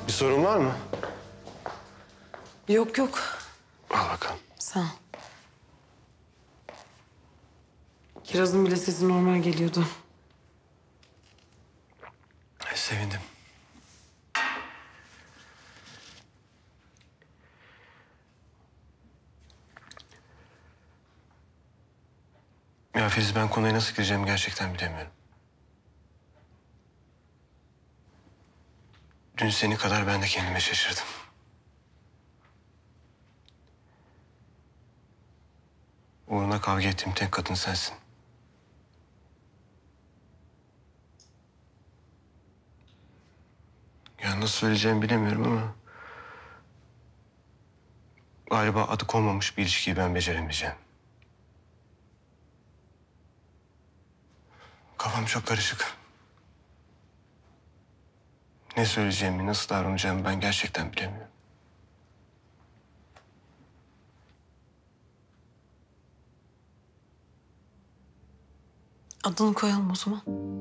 Bir sorun var mı? Yok yok. Al bakalım. Sağ ol. Kiraz'ın bile sesi normal geliyordu. Sevindim. Ya Filiz, ben konuya nasıl gireceğimi gerçekten bilemiyorum. Dün seni kadar ben de kendime şaşırdım. Uğruna kavga ettiğim tek kadın sensin. Ya nasıl söyleyeceğimi bilemiyorum ama... galiba adı konmamış bir ilişkiyi ben beceremeyeceğim. Kafam çok karışık. Ne söyleyeceğimi, nasıl davranacağımı ben gerçekten bilemiyorum. Adını koyalım o zaman.